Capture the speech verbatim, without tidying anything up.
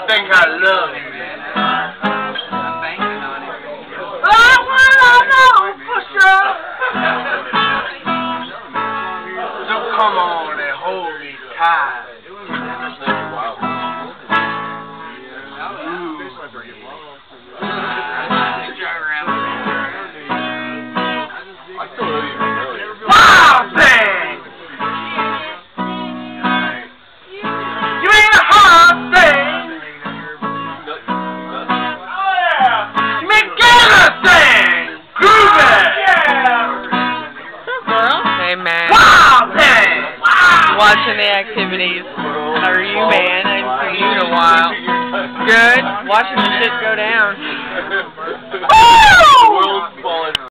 think I love you, man. I'm banking on it. Oh, well, I know for sure. So come on and hold me tight. Wow, thing! You ain't a hard thing! Oh, yeah! You make Gator thing! Groovy! Yeah! Girl? Hey, man. Wow, thing! Wow! Watching the activities. How are you, man? I haven't seen you in a while. Good? Watching the shit go down. Woo!